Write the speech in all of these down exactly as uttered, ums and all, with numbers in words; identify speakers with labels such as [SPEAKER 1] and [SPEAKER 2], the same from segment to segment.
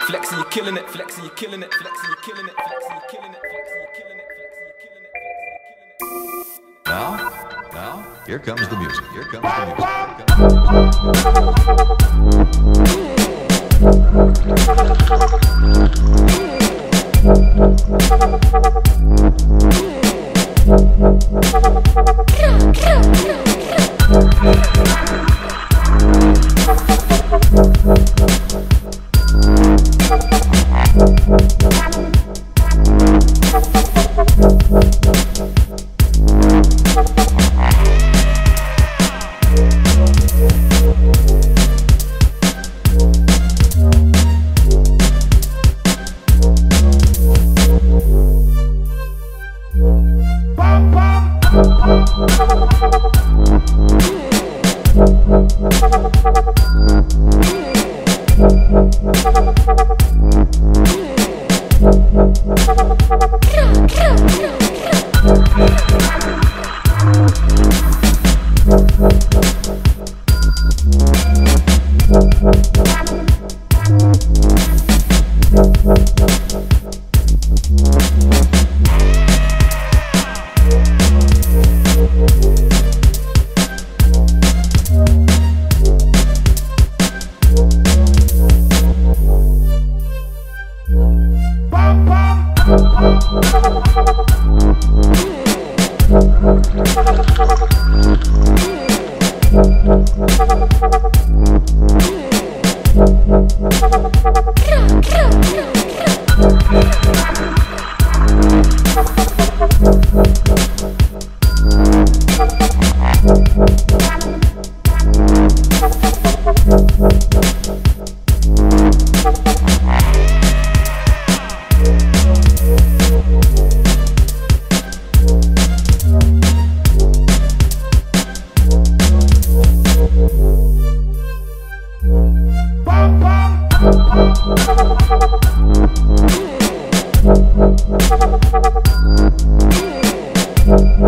[SPEAKER 1] flexing, you're killing it, flexing, you're killing it, flexing, you're killing it, flexing, you're killing it, flexing, you're killing it, flexing, you're killing it, flexing, you're killing it.
[SPEAKER 2] Now, now, here comes the music. Here comes the music. Here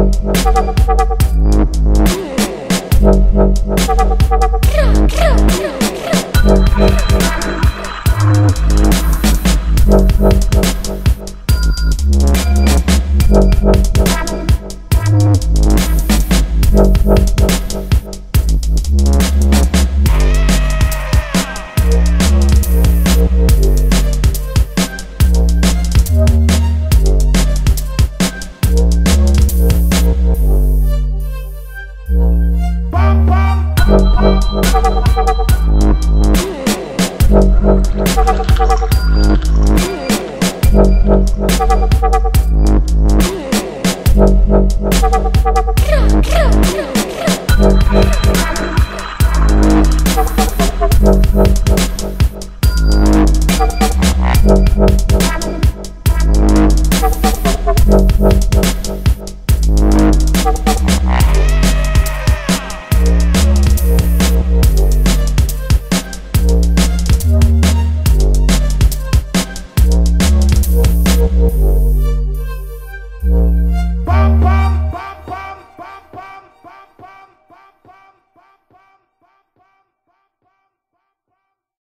[SPEAKER 3] Kill, kill, kill.